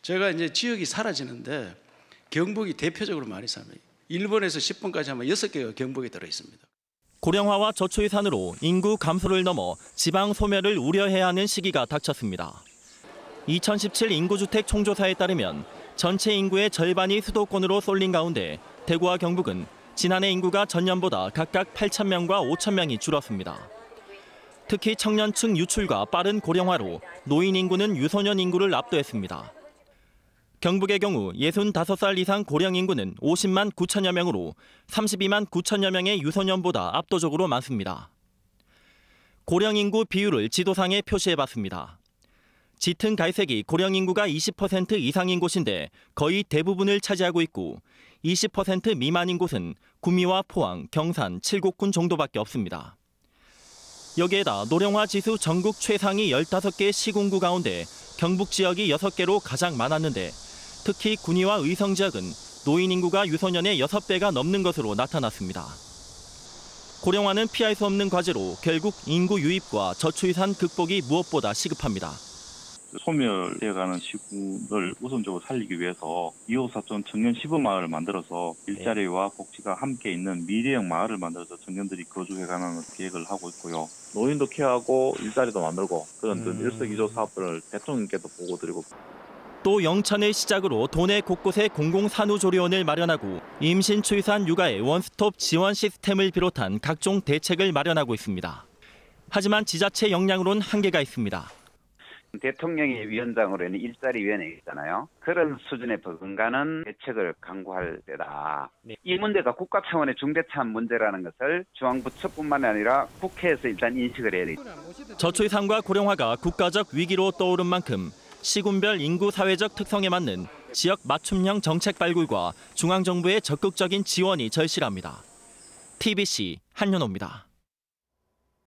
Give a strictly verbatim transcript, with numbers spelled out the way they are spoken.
제가 이제 지역이 사라지는데 경북이 대표적으로 많이 삽니다. 일 번에서 십 번까지 하면 여섯 개가 경북에 들어 있습니다. 고령화와 저초이산으로 인구 감소를 넘어 지방 소멸을 우려해야 하는 시기가 닥쳤습니다. 이천십칠 인구주택 총조사에 따르면 전체 인구의 절반이 수도권으로 쏠린 가운데 대구와 경북은 지난해 인구가 전년보다 각각 팔천 명과 오천 명이 줄었습니다. 특히 청년층 유출과 빠른 고령화로 노인 인구는 유소년 인구를 압도했습니다. 경북의 경우 예순다섯 살 이상 고령 인구는 오십만 구천여 명으로 삼십이만 구천여 명의 유소년보다 압도적으로 많습니다. 고령 인구 비율을 지도상에 표시해봤습니다. 짙은 갈색이 고령 인구가 이십 퍼센트 이상인 곳인데 거의 대부분을 차지하고 있고 이십 퍼센트 미만인 곳은 구미와 포항, 경산, 칠곡군 정도밖에 없습니다. 여기에다 노령화 지수 전국 최상위 열다섯 개 시군구 가운데 경북 지역이 여섯 개로 가장 많았는데 특히 군위와 의성 지역은 노인 인구가 유소년의 여섯 배가 넘는 것으로 나타났습니다. 고령화는 피할 수 없는 과제로 결국 인구 유입과 저출산 극복이 무엇보다 시급합니다. 소멸되어가는 시군을 우선적으로 살리기 위해서 이 호 사촌 청년 시범 마을을 만들어서 일자리와 복지가 함께 있는 미래형 마을을 만들어서 청년들이 거주해가는 계획을 하고 있고요. 노인도 케어하고 일자리도 만들고 그런 음. 일석이조 사업을 대통령께도 보고 드리고. 또 영천을 시작으로 도내 곳곳에 공공산후조리원을 마련하고 임신, 출산, 육아의 원스톱 지원 시스템을 비롯한 각종 대책을 마련하고 있습니다. 하지만 지자체 역량으로는 한계가 있습니다. 대통령이 위원장으로는 일자리위원회 있잖아요. 그런 수준의 버금가는 대책을 강구할 때다. 네. 이 문제가 국가 차원의 중대한 문제라는 것을 중앙부처뿐만 아니라 국회에서 일단 인식을 해야 됩니다. 저출산과 고령화가 국가적 위기로 떠오른 만큼 시군별 인구 사회적 특성에 맞는 지역 맞춤형 정책 발굴과 중앙정부의 적극적인 지원이 절실합니다. 티비씨 한윤호입니다.